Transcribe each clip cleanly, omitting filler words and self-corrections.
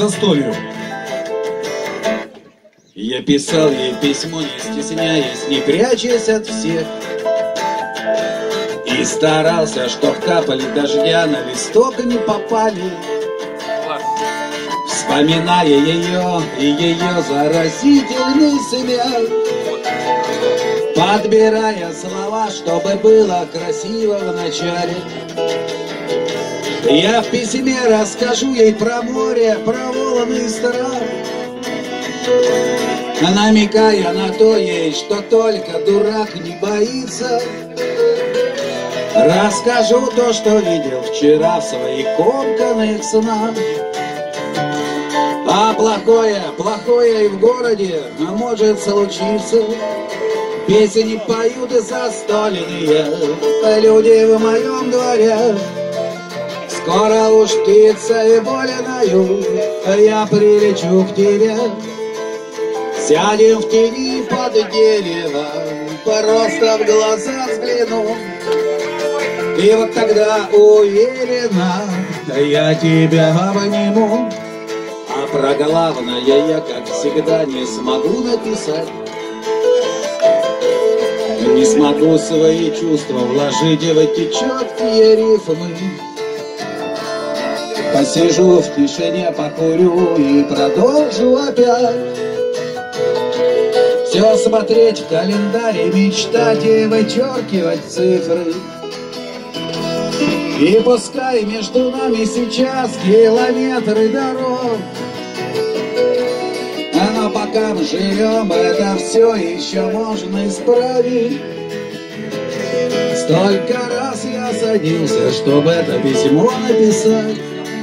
застолью. Я писал ей письмо, не стесняясь, не прячась от всех, и старался, чтоб капали дождя на листок не попали. Вспоминая ее и ее заразительный смех, подбирая слова, чтобы было красиво в начале. Я в письме расскажу ей про море, про волны и страх, намекая на то ей, что только дурак не боится. Расскажу то, что видел вчера в своих комканных снах. А плохое и в городе может случиться. Песни поют застольные люди в моем дворе. Скоро уж птицей воленою я прилечу к тебе. Сядем в тени под деревом, просто в глаза взгляну. И вот тогда уверенно я тебя обниму. А про главное я, как всегда, не смогу написать. Не смогу свои чувства вложить в эти четкие рифмы. Посижу в тишине, покурю и продолжу опять все смотреть в календаре, мечтать и вычеркивать цифры. И пускай между нами сейчас километры дорог, но пока мы живем, это все еще можно исправить. Столько раз я садился, чтобы это письмо написать,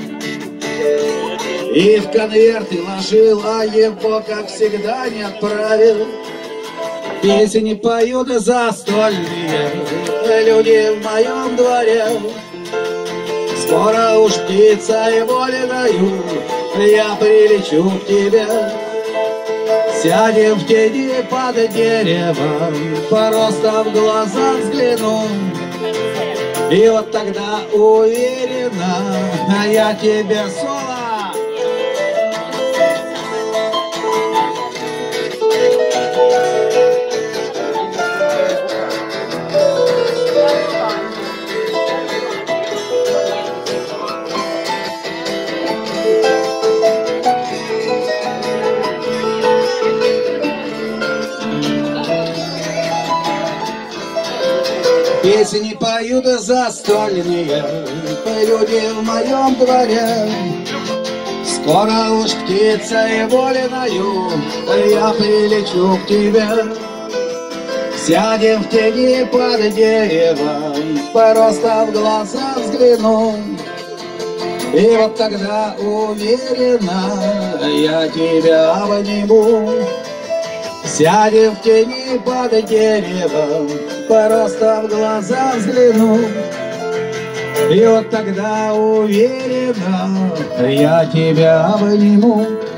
и в конверты ложил, а его, как всегда, не отправил. Песни поют застольные люди в моем дворе. Скоро уж птицей воленою я прилечу к тебе. Сядем в тени под деревом, просто в глаза взгляну. И вот тогда уверенно я тебе соло. Песни поют застольные люди в моем дворе. Скоро уж птицей воленою я прилечу к тебе. Сядем в тени под деревом, просто в глаза взгляну. И вот тогда уверенно я тебя обниму. Сядем в тени под деревом, просто в глаза взгляну. И вот тогда уверенно я тебя обниму.